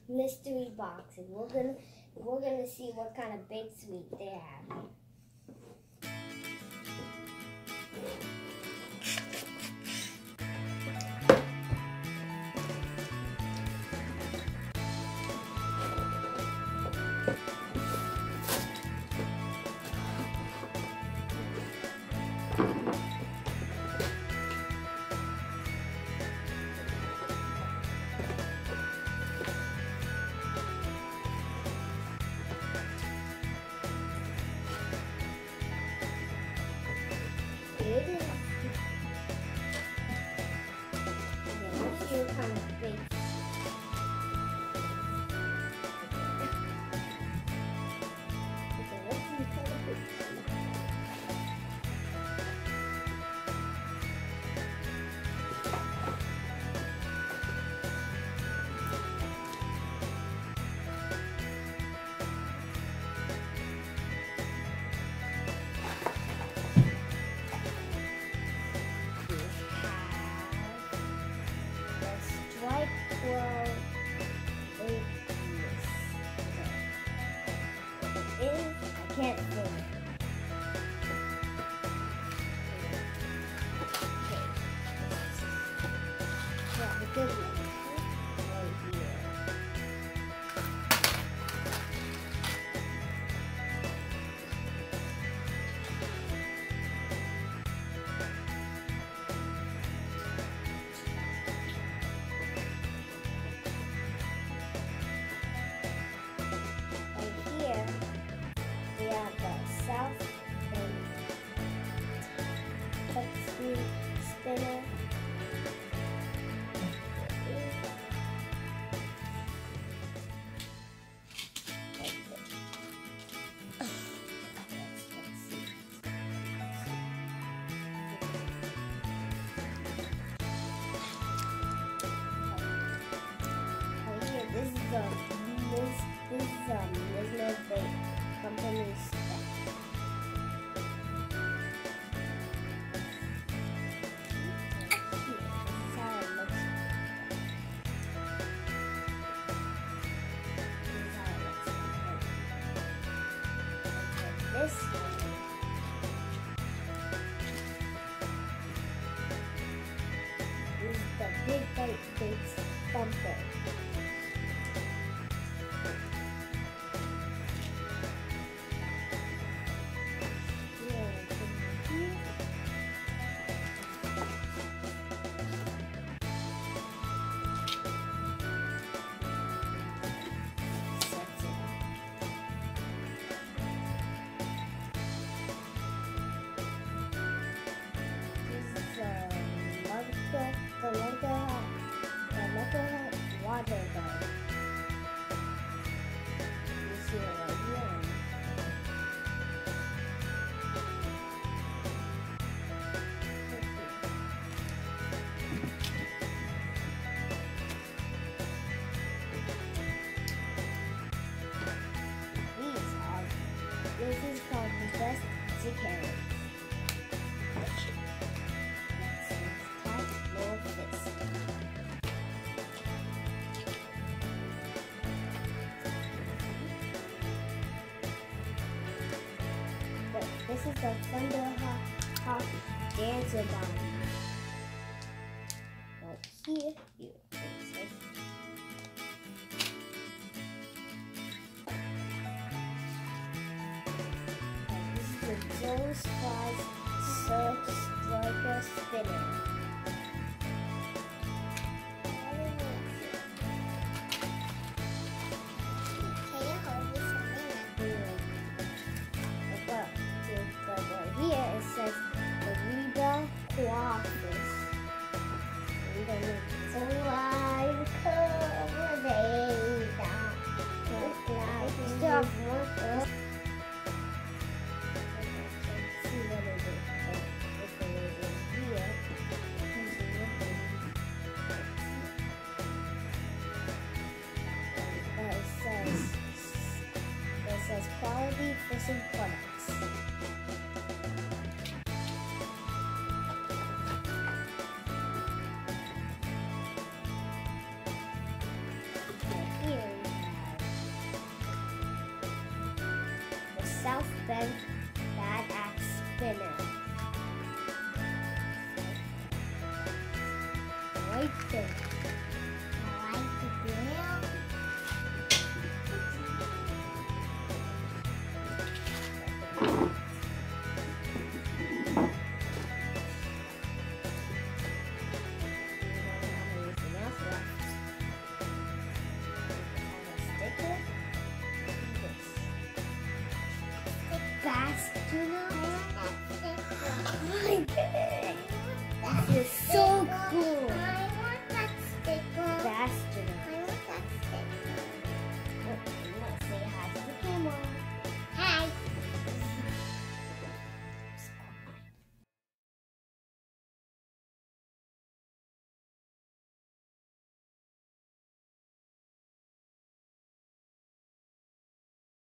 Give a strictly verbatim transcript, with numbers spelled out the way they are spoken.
mystery box, and we're gonna we're gonna see what kind of baked sweet they have. It is. Okay, let's see what kind of baked. Okay, let's see what kind of baked. Well, it is. I can't think. Okay. Yeah, the good one. Right here. We have the South and Pepsi spinner. Oh, here, this is the this this is um Mismo Bake Company stuff. This one is the Big Bite Bakes Bumper. The local, the local water gun. You see it right here. These are, this is called the best chicken. This is the Thunder Hawk, Hawk Dancer Bomb. Right here, here. And this is the Joe Spice Surf Striker Spinner. Here it says the Reba Quaffis. So I cover they got still have more stuff. See what it is. Here. South Bend Bad Axe Spinner. Right there.